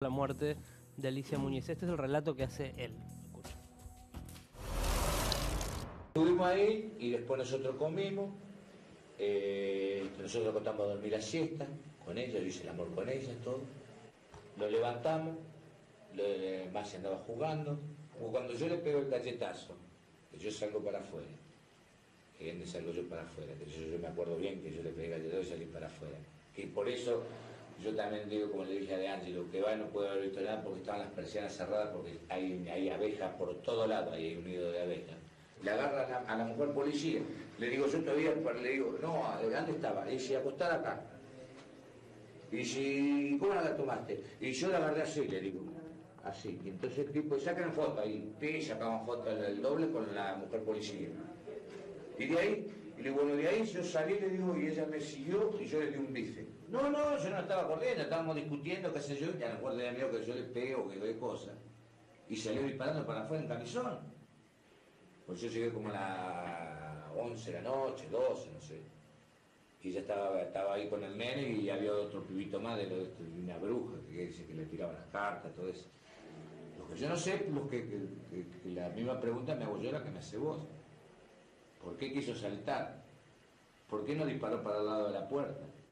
La muerte de Alicia Muñiz. Este es el relato que hace él. Escucha. Estuvimos ahí y después nosotros comimos. Nosotros acostamos a dormir la siesta con ella, yo hice el amor con ella, todo. Lo levantamos, Masi andaba jugando. Como cuando yo le pego el cachetazo, que yo salgo para afuera. Que donde salgo yo para afuera. Que yo me acuerdo bien que yo le pegué el cachetazo y salí para afuera. Que por eso yo también digo, como le dije a De Angelo, que no puede haber visto nada porque estaban las persianas cerradas, porque hay abejas por todo lado, ahí hay un nido de abejas. Le agarra a la mujer policía, le digo, yo todavía, le digo, no, ¿dónde estaba? Y dice, acostada acá. Y dice, ¿cómo la tomaste? Y yo la agarré así, le digo, así. Y entonces el tipo, sacan foto ahí, sacaban foto el doble con la mujer policía. Y de ahí, y le digo, bueno, de ahí yo salí, le digo, y ella me siguió y yo le di un bife. No, yo no estaba corriendo, estábamos discutiendo, qué sé yo, ya no acuerdo de mí que yo le pego o que doy cosas. Y salió disparando para afuera en camisón. Pues yo llegué como a las 11 de la noche, 12, no sé. Y ella estaba ahí con el nene y había otro pibito más de una bruja que dice que le tiraba las cartas, todo eso. Lo que yo no sé, que la misma pregunta me hago yo, la que me hace vos. ¿Por qué quiso saltar? ¿Por qué no disparó para el lado de la puerta?